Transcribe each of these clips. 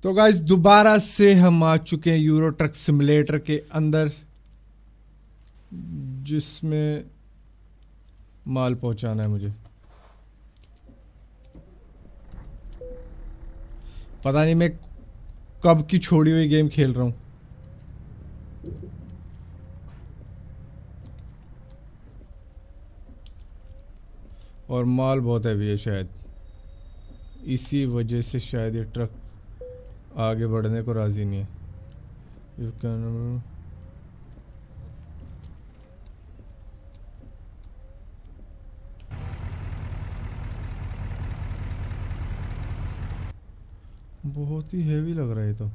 तो गाइस दोबारा से हम आ चुके हैं यूरो ट्रक सिमुलेटर के अंदर, जिसमें माल पहुंचाना है मुझे। पता नहीं मैं कब की छोड़ी हुई गेम खेल रहा हूं। और माल बहुत हैवी है, शायद इसी वजह से शायद ये ट्रक आगे बढ़ने को राजी नहीं है। यू कैन बहुत ही हैवी लग रहा है तो।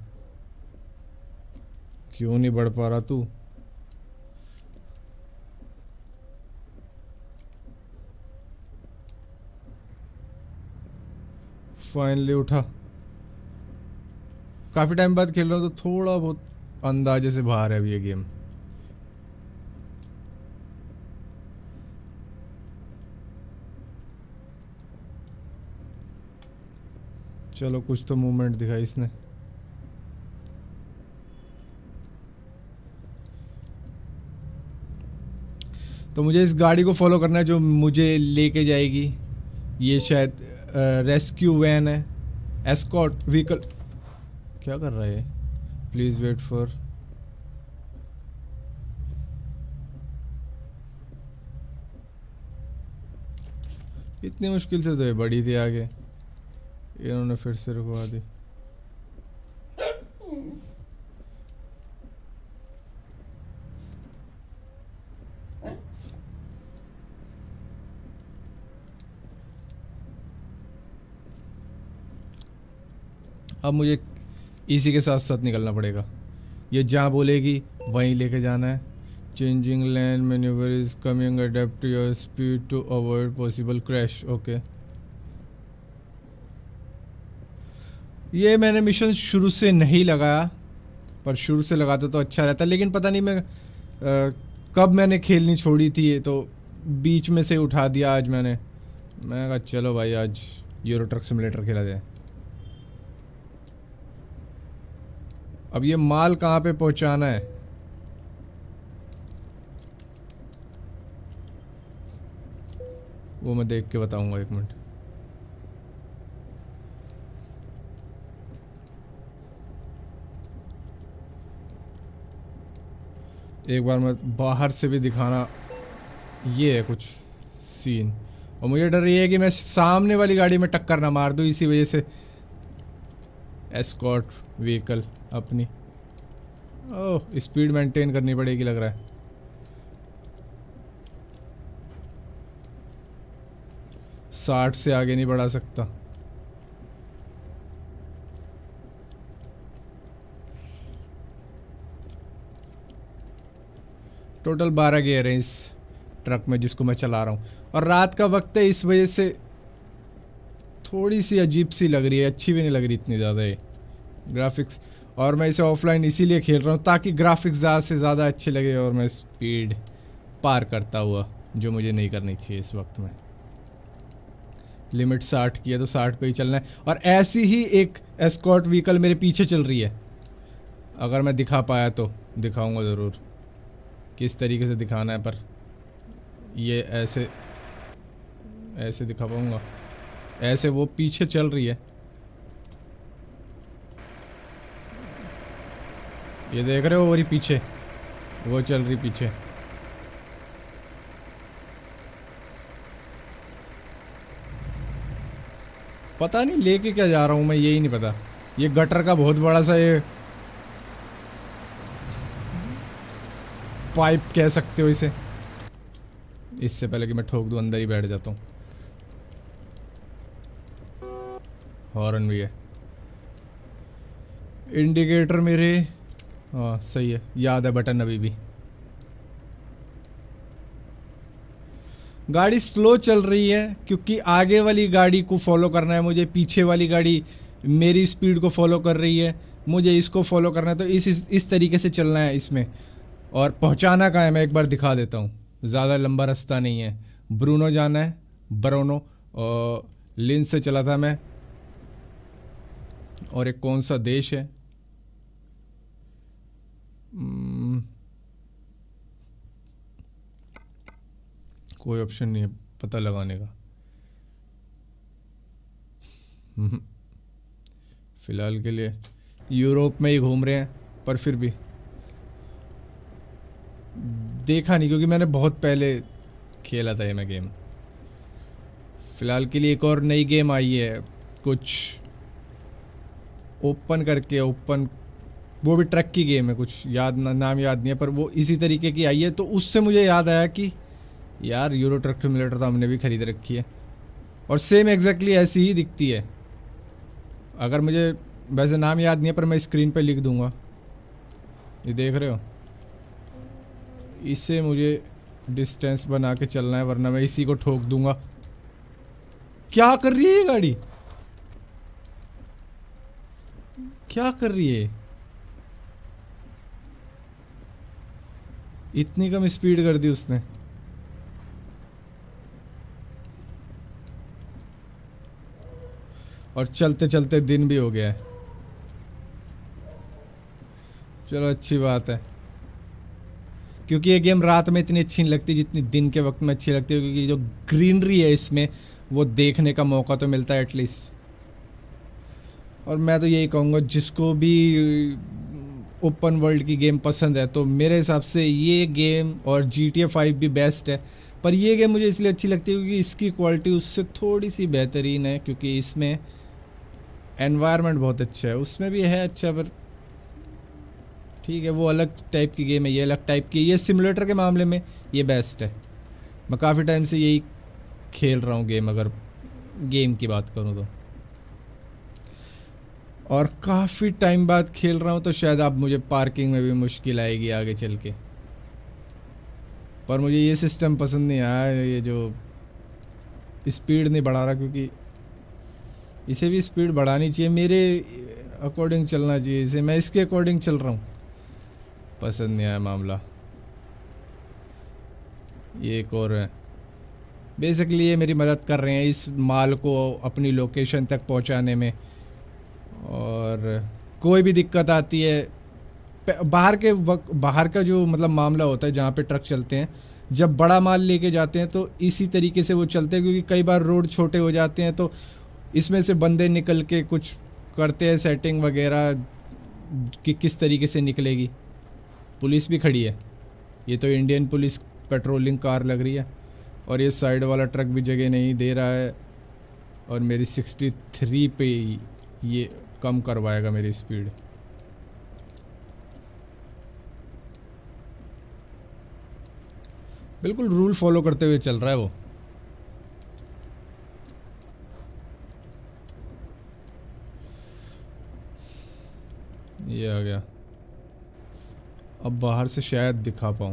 क्यों नहीं बढ़ पा रहा तू? फाइनली उठा। काफी टाइम बाद खेल रहा हूँ तो थोड़ा बहुत अंदाजे से बाहर है अभी ये गेम। चलो कुछ तो मूवमेंट दिखाई इसने। तो मुझे इस गाड़ी को फॉलो करना है जो मुझे लेके जाएगी। ये शायद रेस्क्यू वैन है, एस्कॉर्ट व्हीकल। क्या कर रहा है? Please wait for. इतनी मुश्किल से तो ये बड़ी थी, आगे इन्होंने फिर से रुकवा दी। अब मुझे इसी के साथ साथ निकलना पड़ेगा। ये जहाँ बोलेगी वहीं लेके जाना है। Changing land manoeuvre is coming, adapt your speed to avoid possible crash. Okay, ये मैंने मिशन शुरू से नहीं लगाया, पर शुरू से लगाता तो अच्छा रहता। लेकिन पता नहीं मैं कब मैंने खेलनी छोड़ी थी, ये तो बीच में से उठा दिया आज मैंने कहा चलो भाई आज यूरो ट्रक सिमुलेटर खेला जाए। अब ये माल कहाँ पे पहुंचाना है? वो मैं देख के बताऊंगा, एक मिनट। एक बार मैं बाहर से भी दिखाना। ये है कुछ सीन, और मुझे डर ये है कि मैं सामने वाली गाड़ी में टक्कर ना मार दूं, इसी वजह से एस्कॉर्ट व्हीकल अपनी ओह स्पीड मेंटेन करनी पड़ेगी लग रहा है। साठ से आगे नहीं बढ़ा सकता। टोटल 12 गियर हैं इस ट्रक में जिसको मैं चला रहा हूँ, और रात का वक्त है इस वजह से थोड़ी सी अजीब सी लग रही है, अच्छी भी नहीं लग रही इतनी ज़्यादा ये ग्राफिक्स। और मैं इसे ऑफलाइन इसीलिए खेल रहा हूँ ताकि ग्राफिक्स ज़्यादा से ज़्यादा अच्छे लगे और मैं स्पीड पार करता हुआ, जो मुझे नहीं करनी चाहिए इस वक्त में। लिमिट 60 की है तो 60 पे ही चलना है। और ऐसी ही एक एस्कॉर्ट व्हीकल मेरे पीछे चल रही है, अगर मैं दिखा पाया तो दिखाऊंगा ज़रूर किस तरीके से दिखाना है, पर ये ऐसे ऐसे दिखा पाऊंगा। ऐसे वो पीछे चल रही है, ये देख रहे हो, वो पीछे वो चल रही पीछे। पता नहीं लेके क्या जा रहा हूँ मैं, यही नहीं पता। ये गटर का बहुत बड़ा सा ये पाइप कह सकते हो इसे। इससे पहले कि मैं ठोक दूँ अंदर ही बैठ जाता हूँ। हॉर्न भी है, इंडिकेटर मेरे हाँ सही है, याद है बटन अभी भी। गाड़ी स्लो चल रही है क्योंकि आगे वाली गाड़ी को फॉलो करना है मुझे, पीछे वाली गाड़ी मेरी स्पीड को फॉलो कर रही है, मुझे इसको फॉलो करना है। तो इस तरीके से चलना है इसमें। और पहुंचाना कहाँ है मैं एक बार दिखा देता हूँ, ज़्यादा लंबा रास्ता नहीं है। ब्रूनो जाना है, ब्रोनो, और लिंस से चला था मैं, और एक कौन सा देश है, कोई ऑप्शन नहीं है पता लगाने का। फिलहाल के लिए यूरोप में ही घूम रहे हैं, पर फिर भी देखा नहीं क्योंकि मैंने बहुत पहले खेला था ये मैं गेम। फिलहाल के लिए एक और नई गेम आई है कुछ ओपन करके, ओपन वो भी ट्रक की गेम है, कुछ नाम याद नहीं है, पर वो इसी तरीके की आई है। तो उससे मुझे याद आया कि यार यूरो ट्रक सिमुलेटर तो हमने भी खरीद रखी है और सेम एग्जैक्टली ऐसी ही दिखती है। अगर मुझे वैसे नाम याद नहीं है पर मैं स्क्रीन पे लिख दूंगा, ये देख रहे हो। इससे मुझे डिस्टेंस बना के चलना है वरना मैं इसी को ठोक दूंगा। क्या कर रही है ये गाड़ी, क्या कर रही है, इतनी कम स्पीड कर दी उसने। और चलते चलते दिन भी हो गया है। चलो अच्छी बात है, क्योंकि ये गेम रात में इतनी अच्छी नहीं लगती जितनी दिन के वक्त में अच्छी लगती है, क्योंकि जो ग्रीनरी है इसमें वो देखने का मौका तो मिलता है एटलीस्ट। और मैं तो यही कहूँगा जिसको भी ओपन वर्ल्ड की गेम पसंद है तो मेरे हिसाब से ये गेम और GTA 5 भी बेस्ट है। पर ये गेम मुझे इसलिए अच्छी लगती है क्योंकि इसकी क्वालिटी उससे थोड़ी सी बेहतरीन है, क्योंकि इसमें एनवायरनमेंट बहुत अच्छा है, उसमें भी है अच्छा, पर ठीक है वो अलग टाइप की गेम है, ये अलग टाइप की। ये सिमुलेटर के मामले में ये बेस्ट है। मैं काफ़ी टाइम से यही खेल रहा हूँ गेम, अगर गेम की बात करूँ तो, और काफ़ी टाइम बाद खेल रहा हूँ, तो शायद अब मुझे पार्किंग में भी मुश्किल आएगी आगे चल के। पर मुझे ये सिस्टम पसंद नहीं आया, ये जो स्पीड नहीं बढ़ा रहा, क्योंकि इसे भी स्पीड बढ़ानी चाहिए, मेरे अकॉर्डिंग चलना चाहिए इसे, मैं इसके अकॉर्डिंग चल रहा हूँ। पसंद नहीं आया मामला। ये एक और है, बेसिकली ये मेरी मदद कर रहे हैं इस माल को अपनी लोकेशन तक पहुंचाने में। और कोई भी दिक्कत आती है बाहर का जो मतलब मामला होता है जहाँ पे ट्रक चलते हैं, जब बड़ा माल लेके जाते हैं तो इसी तरीके से वो चलते हैं, क्योंकि कई बार रोड छोटे हो जाते हैं तो इसमें से बंदे निकल के कुछ करते हैं सेटिंग वगैरह कि किस तरीके से निकलेगी। पुलिस भी खड़ी है, ये तो इंडियन पुलिस पेट्रोलिंग कार लग रही है। और ये साइड वाला ट्रक भी जगह नहीं दे रहा है, और मेरी 63 पे ये कम करवाएगा मेरी स्पीड। बिल्कुल रूल फॉलो करते हुए चल रहा है वो। ये आ गया, अब बाहर से शायद दिखा पाऊँ।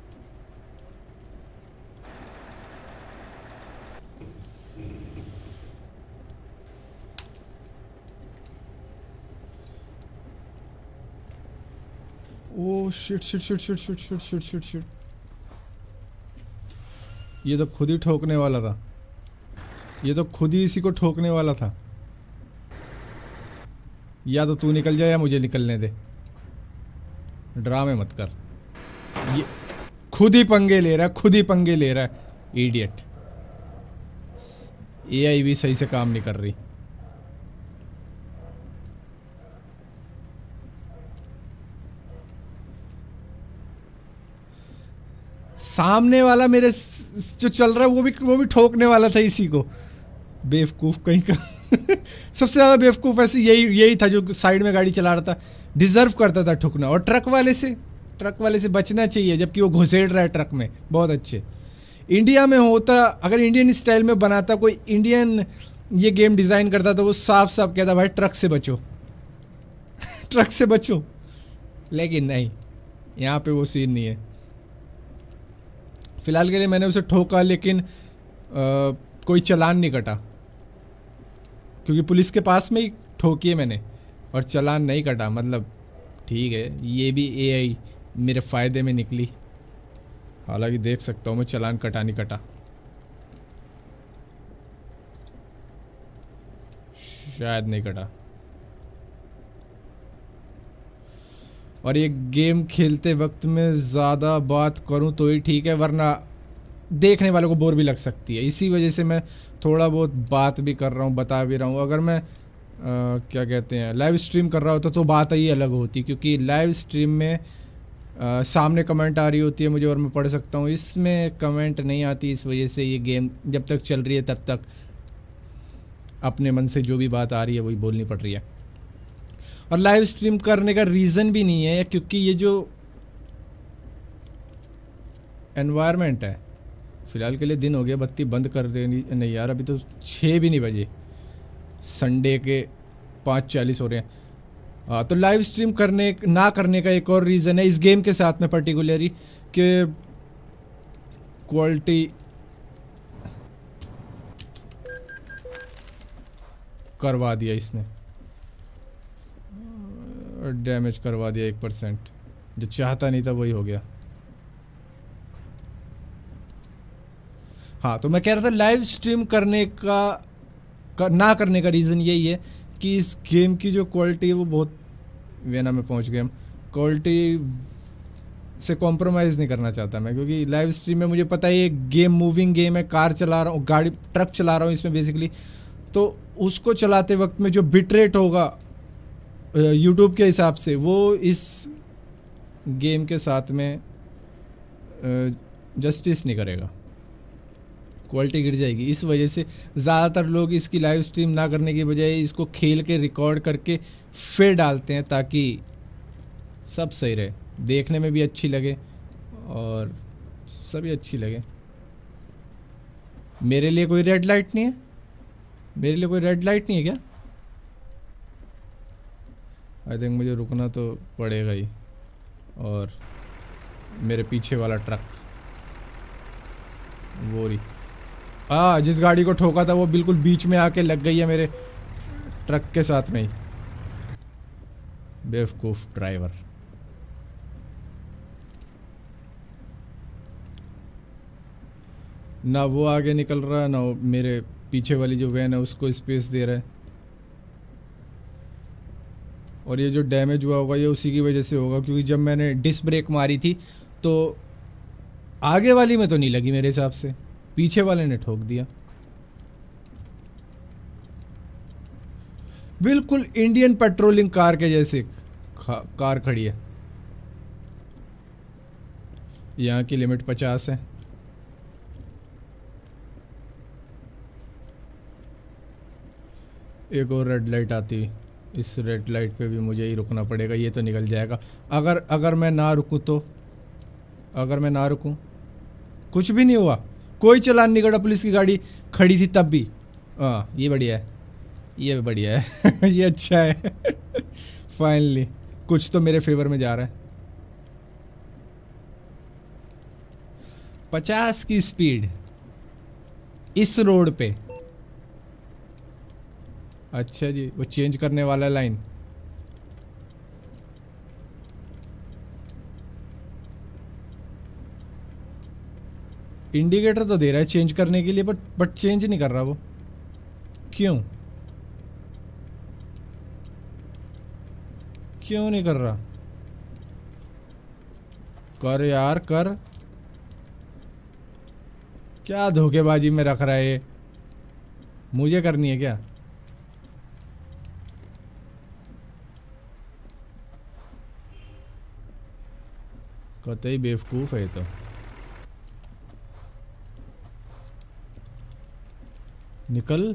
Oh shit shit shit shit shit shit shit shit shit, ये तो खुद ही ठोकने वाला था, ये तो खुद ही इसी को ठोकने वाला था। या तो तू निकल जाए या मुझे निकलने दे, ड्रामे मत कर। ये खुद ही पंगे ले रहा है, खुद ही पंगे ले रहा है, इडियट। एआई भी सही से काम नहीं कर रही। सामने वाला मेरे जो चल रहा है वो भी ठोकने वाला था इसी को, बेवकूफ कहीं का। सबसे ज़्यादा बेवकूफ़ ऐसे यही था जो साइड में गाड़ी चला रहा था, डिज़र्व करता था ठुकना। और ट्रक वाले से बचना चाहिए, जबकि वो घुसेड़ रहा है ट्रक में। बहुत अच्छे। इंडिया में होता, अगर इंडियन स्टाइल में बनाता, कोई इंडियन ये गेम डिज़ाइन करता, तो वो साफ साफ कहता भाई ट्रक से बचो। ट्रक से बचो, लेकिन नहीं, यहाँ पे वो सीन नहीं है। फ़िलहाल के लिए मैंने उसे ठोका, लेकिन कोई चालान नहीं कटा, क्योंकि पुलिस के पास में ही ठोकी है मैंने और चालान नहीं कटा। मतलब ठीक है, ये भी एआई मेरे फ़ायदे में निकली। हालांकि देख सकता हूँ मैं चालान कटा नहीं कटा, शायद नहीं कटा। और ये गेम खेलते वक्त में ज़्यादा बात करूं तो ही ठीक है, वरना देखने वालों को बोर भी लग सकती है। इसी वजह से मैं थोड़ा बहुत बात भी कर रहा हूं, बता भी रहा हूं। अगर मैं क्या कहते हैं लाइव स्ट्रीम कर रहा होता तो बात ही अलग होती, क्योंकि लाइव स्ट्रीम में सामने कमेंट आ रही होती है मुझे और मैं पढ़ सकता हूँ। इसमें कमेंट नहीं आती, इस वजह से ये गेम जब तक चल रही है तब तक अपने मन से जो भी बात आ रही है वही बोलनी पड़ रही है। और लाइव स्ट्रीम करने का रीज़न भी नहीं है, क्योंकि ये जो एनवायरनमेंट है, फ़िलहाल के लिए दिन हो गया, बत्ती बंद कर देनी नहीं यार, अभी तो 6 भी नहीं बजे, संडे के 5:40 हो रहे हैं। हाँ, तो लाइव स्ट्रीम ना करने का एक और रीज़न है इस गेम के साथ में पर्टिकुलरली, कि क्वालिटी करवा दिया इसने, डैमेज करवा दिया 1%, जो चाहता नहीं था वही हो गया। हाँ, तो मैं कह रहा था लाइव स्ट्रीम ना करने का रीज़न यही है कि इस गेम की जो क्वालिटी है वो बहुत, वेना में पहुंच गए हम, क्वालिटी से कॉम्प्रोमाइज़ नहीं करना चाहता मैं, क्योंकि लाइव स्ट्रीम में मुझे पता है ये गेम मूविंग गेम है, कार चला रहा हूँ, गाड़ी ट्रक चला रहा हूँ इसमें बेसिकली, तो उसको चलाते वक्त में जो बिट रेट होगा यूट्यूब के हिसाब से वो इस गेम के साथ में जस्टिस नहीं करेगा, क्वालिटी गिर जाएगी। इस वजह से ज़्यादातर लोग इसकी लाइव स्ट्रीम ना करने की बजाय इसको खेल के रिकॉर्ड करके फिर डालते हैं, ताकि सब सही रहे, देखने में भी अच्छी लगे और सभी अच्छी लगे। मेरे लिए कोई रेड लाइट नहीं है, मेरे लिए कोई रेड लाइट नहीं है क्या? आई थिंक मुझे रुकना तो पड़ेगा ही। और मेरे पीछे वाला ट्रक, वो रही, जिस गाड़ी को ठोका था वो बिल्कुल बीच में आके लग गई है मेरे ट्रक के साथ में ही। बेवकूफ ड्राइवर। ना वो आगे निकल रहा है, ना वो मेरे पीछे वाली जो वैन है उसको स्पेस दे रहा है। और ये जो डैमेज हुआ होगा ये उसी की वजह से होगा, क्योंकि जब मैंने डिस्क ब्रेक मारी थी तो आगे वाली में तो नहीं लगी मेरे हिसाब से, पीछे वाले ने ठोक दिया। बिल्कुल इंडियन पेट्रोलिंग कार के जैसे कार खड़ी है। यहाँ की लिमिट 50 है। एक और रेड लाइट आती, इस रेड लाइट पे भी मुझे ही रुकना पड़ेगा, ये तो निकल जाएगा। अगर मैं ना रुकूं तो, अगर मैं ना रुकूं, कुछ भी नहीं हुआ, कोई चालान नहीं कटा, पुलिस की गाड़ी खड़ी थी तब भी। हाँ, ये बढ़िया है, ये बढ़िया है ये अच्छा है फाइनली कुछ तो मेरे फेवर में जा रहा है। 50 की स्पीड इस रोड पे। अच्छा जी, वो चेंज करने वाला लाइन। इंडिकेटर तो दे रहा है चेंज करने के लिए, बट चेंज नहीं कर रहा वो, क्यों नहीं कर रहा? कर यार कर, क्या धोखेबाजी में रख रहा है ये? मुझे करनी है क्या? कतई बेवकूफ है तो। निकल।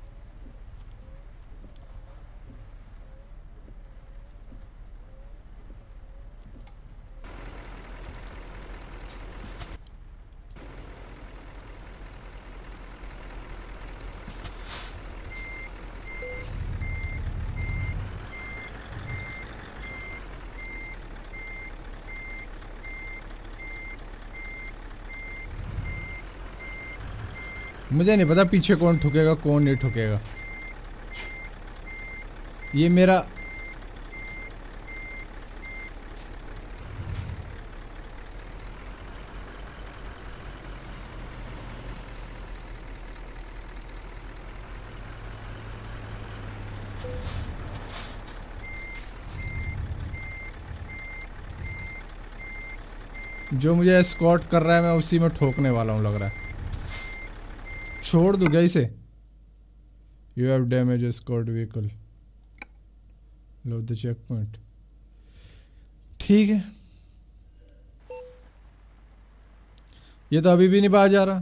मुझे नहीं पता पीछे कौन ठुकेगा कौन नहीं ठुकेगा। ये मेरा जो मुझे एस्कॉर्ट कर रहा है मैं उसी में ठोकने वाला हूँ लग रहा है। छोड़ दूँ क्या इसे? You have damage escort vehicle, low the check point. ठीक है, ये तो अभी भी नहीं बाहर जा रहा।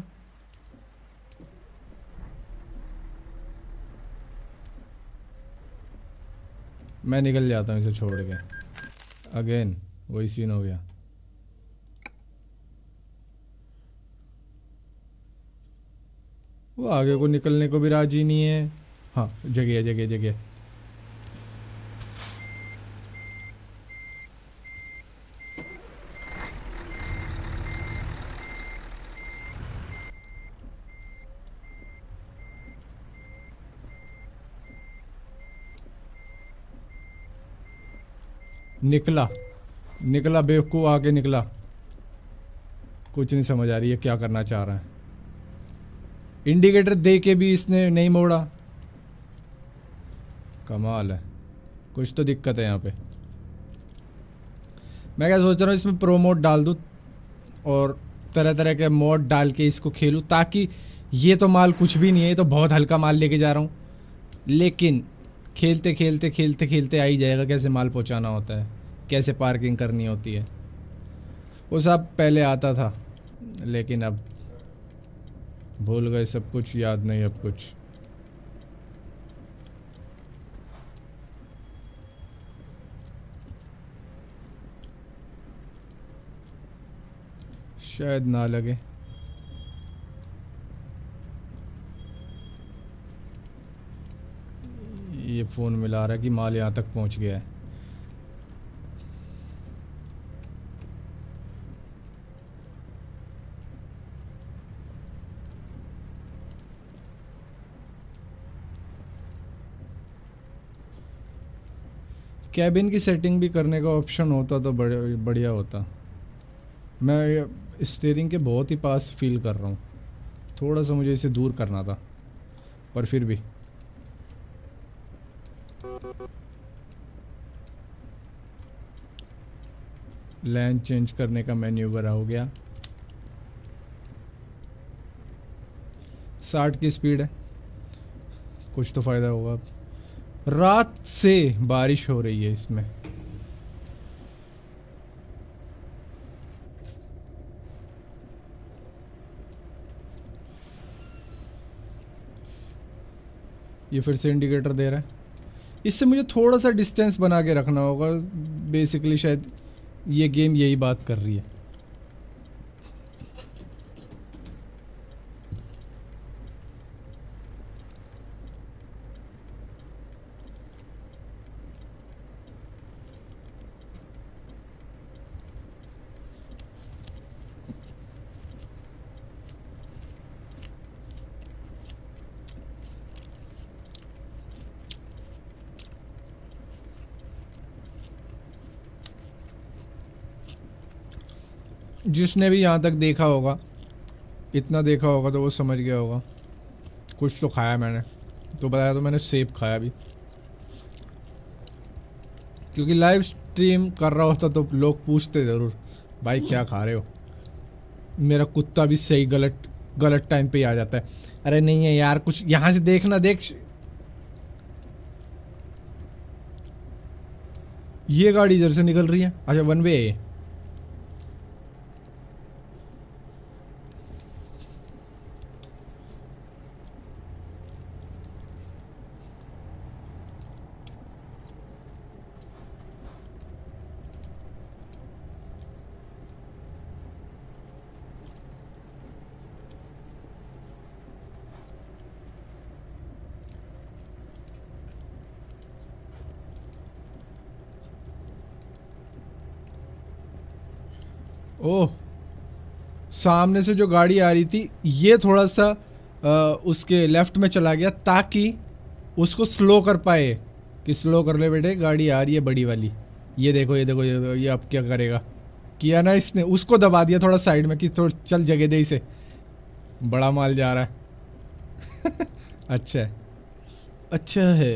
मैं निकल जाता हूँ इसे छोड़ के। अगेन वही सीन हो गया। वो आगे को निकलने को भी राजी नहीं है। हाँ, जगह जगह जगह। निकला निकला बेवकूफ़, आके निकला। कुछ नहीं समझ आ रही है क्या करना चाह रहा है। इंडिकेटर दे के भी इसने नहीं मोड़ा। कमाल है, कुछ तो दिक्कत है यहाँ पे। मैं क्या सोच रहा हूँ, इसमें प्रो मोड डाल दूँ और तरह तरह के मोड डाल के इसको खेलूँ, ताकि ये तो माल कुछ भी नहीं है, ये तो बहुत हल्का माल लेके जा रहा हूँ, लेकिन खेलते खेलते खेलते खेलते आ ही जाएगा कैसे माल पहुँचाना होता है, कैसे पार्किंग करनी होती है। वो सब पहले आता था, लेकिन अब भूल गए सब कुछ, याद नहीं अब कुछ। शायद ना लगे। ये फ़ोन मिला रहा है कि माल यहाँ तक पहुँच गया है। कैबिन की सेटिंग भी करने का ऑप्शन होता तो बढ़िया होता। मैं स्टीयरिंग के बहुत ही पास फील कर रहा हूँ, थोड़ा सा मुझे इसे दूर करना था, पर फिर भी। लैन चेंज करने का मैन्यूवर हो गया। 60 की स्पीड है, कुछ तो फ़ायदा होगा। अब रात से बारिश हो रही है इसमें। ये फिर से इंडिकेटर दे रहा है। इससे मुझे थोड़ा सा डिस्टेंस बना के रखना होगा। बेसिकली शायद ये गेम यही बात कर रही है। जिसने भी यहाँ तक देखा होगा, इतना देखा होगा तो वो समझ गया होगा। कुछ तो खाया मैंने, तो बताया तो मैंने सेब खाया अभी, क्योंकि लाइव स्ट्रीम कर रहा होता तो लोग पूछते ज़रूर, भाई क्या खा रहे हो। मेरा कुत्ता भी सही गलत टाइम पे ही आ जाता है। अरे नहीं है यार, कुछ यहाँ से देखना, देख ये गाड़ी इधर से निकल रही है। अच्छा, वन वे है। ओह, सामने से जो गाड़ी आ रही थी ये थोड़ा सा उसके लेफ्ट में चला गया, ताकि उसको स्लो कर पाए। कि स्लो कर ले बेटे, गाड़ी आ रही है बड़ी वाली। ये देखो ये देखो ये देखो, ये अब क्या करेगा। किया ना इसने, उसको दबा दिया थोड़ा साइड में कि थोड़ा चल जगह दे इसे, बड़ा माल जा रहा है। अच्छा है, अच्छा है।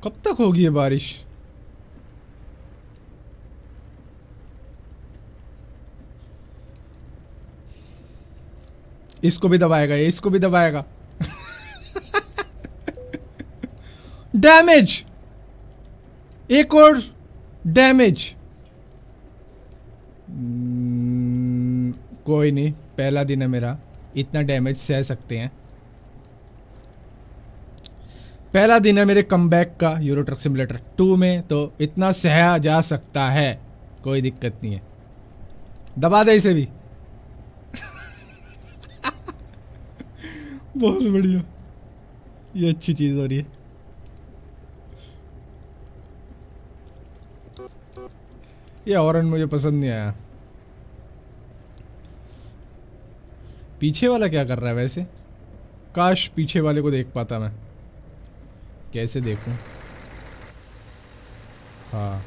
कब तक होगी ये बारिश? इसको भी दबाएगा ये, इसको भी दबाएगा। डैमेज, एक और डैमेज। कोई नहीं, पहला दिन है मेरा, इतना डैमेज सह सकते हैं। पहला दिन है मेरे कमबैक का यूरो ट्रक सिमुलेटर 2 में, तो इतना सहा जा सकता है, कोई दिक्कत नहीं है। दबा दे इसे भी। बहुत बढ़िया, ये अच्छी चीज हो रही है। ये हॉर्न मुझे पसंद नहीं आया। पीछे वाला क्या कर रहा है वैसे? काश पीछे वाले को देख पाता मैं। कैसे देखूं? हाँ,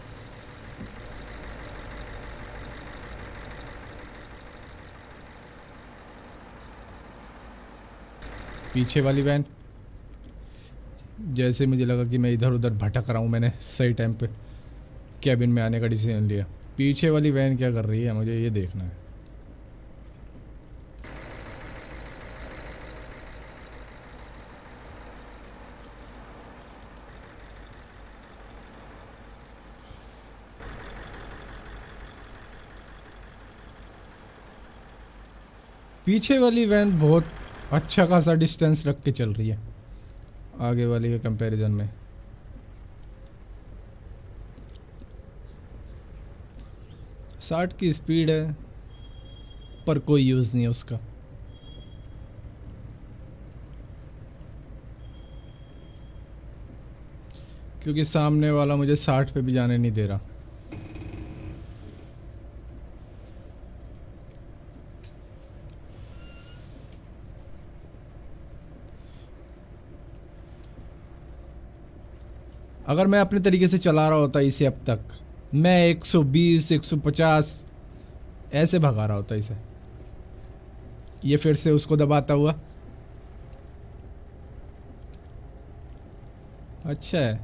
पीछे वाली वैन। जैसे मुझे लगा कि मैं इधर उधर भटक रहा हूँ, मैंने सही टाइम पे कैबिन में आने का डिसीजन लिया। पीछे वाली वैन क्या कर रही है, मुझे ये देखना है। पीछे वाली वैन बहुत अच्छा खासा डिस्टेंस रख के चल रही है आगे वाली के कंपैरिजन में। 60 की स्पीड है पर कोई यूज़ नहीं है उसका। क्योंकि सामने वाला मुझे 60 पे भी जाने नहीं दे रहा। अगर मैं अपने तरीके से चला रहा होता इसे अब तक, मैं 120 150 ऐसे भगा रहा होता इसे। ये फिर से उसको दबाता हुआ। अच्छा है,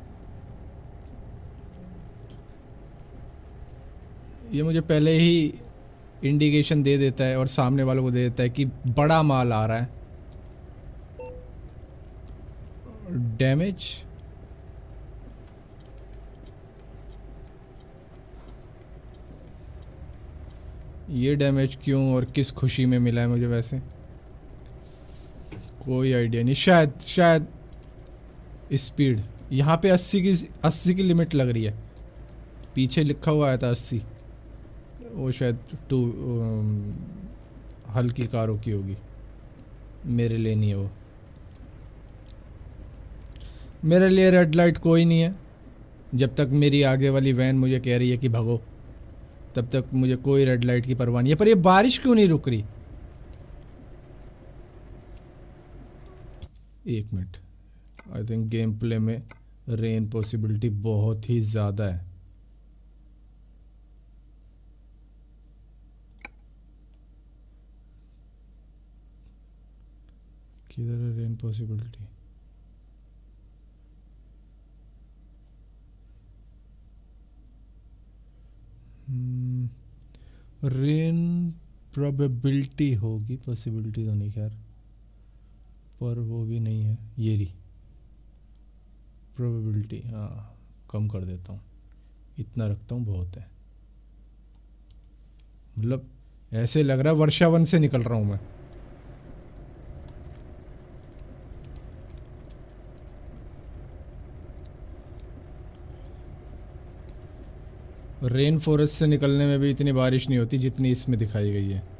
ये मुझे पहले ही इंडिकेशन दे देता है और सामने वालों को दे देता है कि बड़ा माल आ रहा है। डैमेज, ये डैमेज क्यों और किस खुशी में मिला है मुझे वैसे कोई आइडिया नहीं। शायद स्पीड यहाँ पे 80 की लिमिट लग रही है। पीछे लिखा हुआ आया था 80, वो शायद हल्की कारों की होगी, मेरे लिए नहीं है वो। मेरे लिए रेड लाइट कोई नहीं है। जब तक मेरी आगे वाली वैन मुझे कह रही है कि भागो, तब तक मुझे कोई रेड लाइट की परवाह नहीं है। पर ये बारिश क्यों नहीं रुक रही? एक minute, I think game play में रेन पॉसिबिलिटी बहुत ही ज़्यादा है। किधर है रेन पॉसिबिलिटी? रेन प्रोबेबिलिटी होगी, पॉसिबिलिटी तो नहीं खैर, पर वो भी नहीं है। ये रही प्रोबेबिलिटी। हाँ, कम कर देता हूँ, इतना रखता हूँ, बहुत है। मतलब ऐसे लग रहा है वर्षावन से निकल रहा हूँ मैं। रेन फॉरेस्ट से निकलने में भी इतनी बारिश नहीं होती जितनी इसमें दिखाई गई है।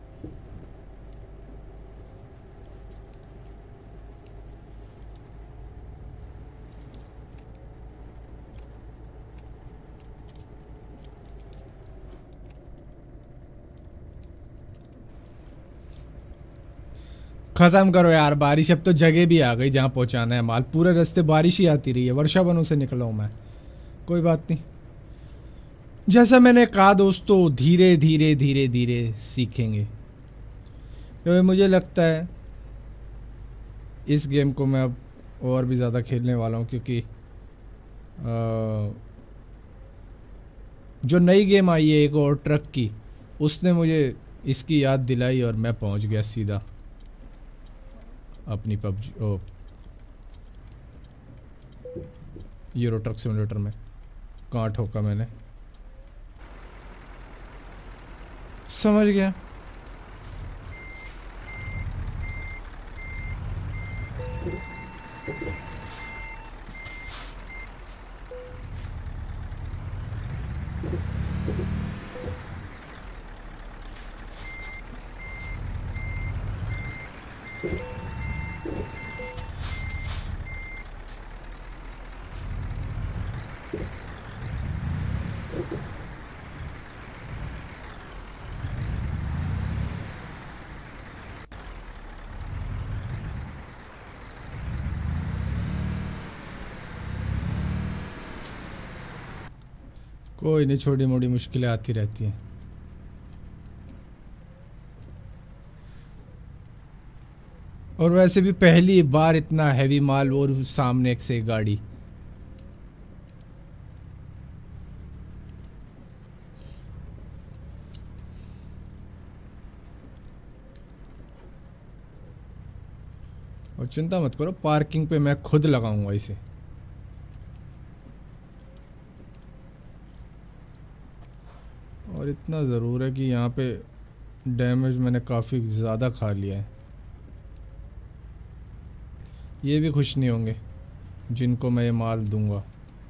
खत्म करो यार बारिश, अब तो जगह भी आ गई जहाँ पहुँचाना है माल। पूरे रास्ते बारिश ही आती रही है, वर्षावनों से निकला हूँ मैं। कोई बात नहीं, जैसा मैंने कहा दोस्तों, धीरे धीरे धीरे धीरे सीखेंगे। क्योंकि मुझे लगता है इस गेम को मैं अब और भी ज़्यादा खेलने वाला हूँ, क्योंकि जो नई गेम आई है एक और ट्रक की, उसने मुझे इसकी याद दिलाई और मैं पहुंच गया सीधा अपनी पबजी यूरो ट्रक सिमुलेटर में। कहाँ ठोका मैंने, समझ गया। कोई नहीं, छोटी मोटी मुश्किलें आती रहती हैं। और वैसे भी पहली बार इतना हैवी माल और सामने एक से एक गाड़ी। और चिंता मत करो, पार्किंग पे मैं खुद लगाऊंगा इसे। और इतना ज़रूर है कि यहाँ पे डैमेज मैंने काफ़ी ज़्यादा खा लिया है। ये भी खुश नहीं होंगे जिनको मैं ये माल दूंगा।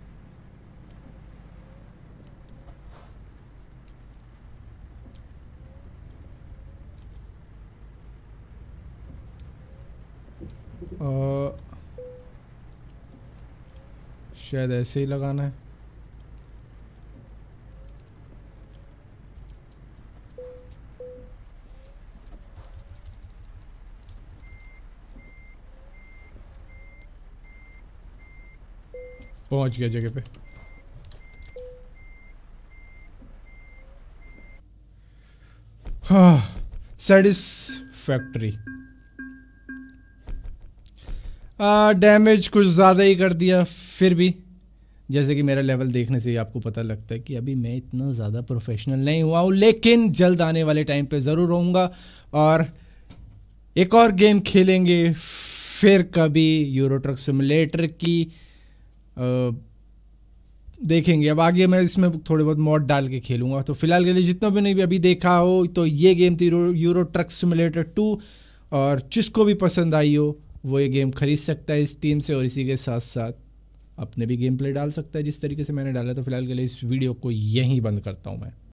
शायद ऐसे ही लगाना है। पहुंच गया जगह पे। हाँ, सेटिस्फैक्टरी। डैमेज कुछ ज़्यादा ही कर दिया, फिर भी जैसे कि मेरा लेवल देखने से ही आपको पता लगता है कि अभी मैं इतना ज़्यादा प्रोफेशनल नहीं हुआ हूँ, लेकिन जल्द आने वाले टाइम पे ज़रूर होऊंगा। और एक और गेम खेलेंगे फिर कभी यूरो ट्रक सिमुलेटर की। देखेंगे अब आगे, मैं इसमें थोड़े बहुत मॉड डाल के खेलूंगा। तो फिलहाल के लिए जितना भी नहीं भी अभी देखा हो, तो ये गेम थी यूरो ट्रक सिमुलेटर 2। और जिसको भी पसंद आई हो वो ये गेम खरीद सकता है इस टीम से, और इसी के साथ साथ अपने भी गेम प्ले डाल सकता है जिस तरीके से मैंने डाला। तो फिलहाल के लिए इस वीडियो को यहीं बंद करता हूँ मैं।